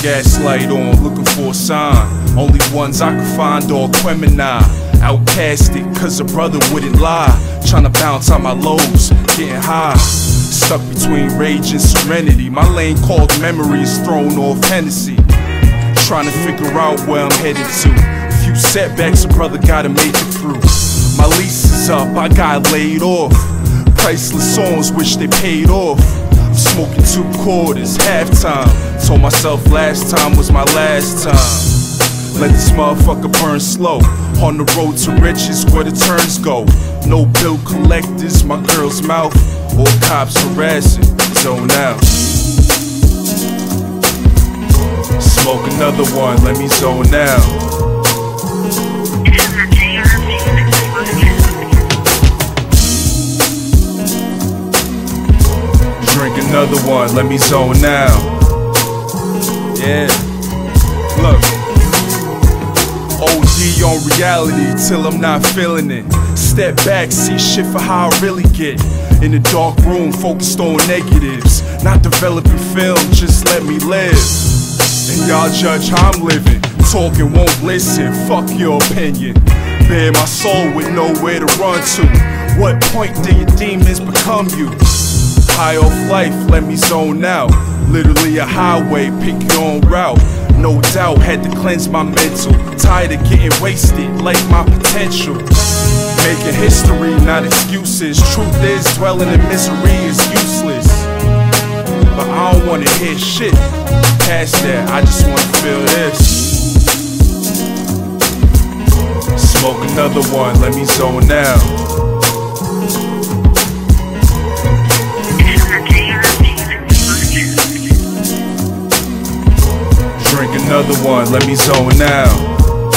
Gaslight on, looking for a sign. Only ones I could find are Quemini. Outcasted, cause a brother wouldn't lie. Tryna bounce out my lows, getting high. Stuck between rage and serenity. My lane called memories thrown off Hennessy. Trying to figure out where I'm headed to. Few setbacks a brother gotta make it through. My lease is up, I got laid off. Priceless songs, wish they paid off. I'm smoking 2 quarters, halftime. Told myself last time was my last time. Let this motherfucker burn slow. On the road to riches where the turns go. No bill collectors, my girl's mouth. Or cops harassing, zone out. Smoke another one, let me zone out. Drink another one, let me zone out. Yeah, look. OD on reality till I'm not feeling it. Step back, see shit for how I really get. In a dark room, focused on negatives. Not developing film, just let me live. And y'all judge how I'm living. Talking won't listen, fuck your opinion. Bare my soul with nowhere to run to. What point do your demons become you? High off life, let me zone out. Literally a highway, pick your own route. No doubt, had to cleanse my mental. Tired of getting wasted, like my potential. Making history, not excuses. Truth is, dwelling in misery is useless. But I don't wanna hear shit past that, I just wanna feel this. Smoke another one, let me zone out. Drink another one, let me zone out.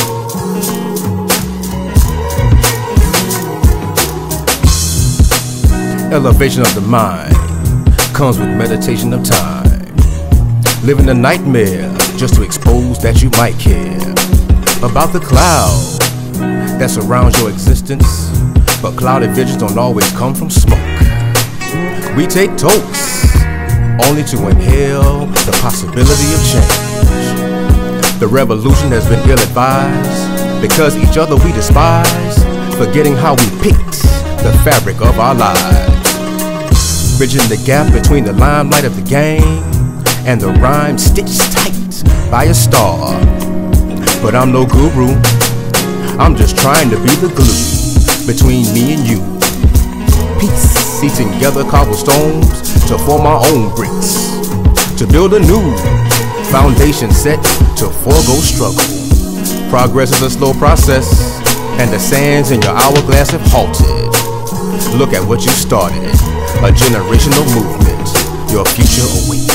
Elevation of the mind comes with meditation of time. Living a nightmare just to expose that you might care about the cloud that surrounds your existence. But clouded visions don't always come from smoke. We take toast only to inhale the possibility of change. The revolution has been ill-advised because each other we despise, forgetting how we picked the fabric of our lives. Bridging the gap between the limelight of the game and the rhyme stitched tight by a star. But I'm no guru, I'm just trying to be the glue between me and you. Peace, piecing together cobblestones to form our own bricks, to build a new foundation set to forego struggle. Progress is a slow process, and the sands in your hourglass have halted. Look at what you started, a generational movement. Your future awaits.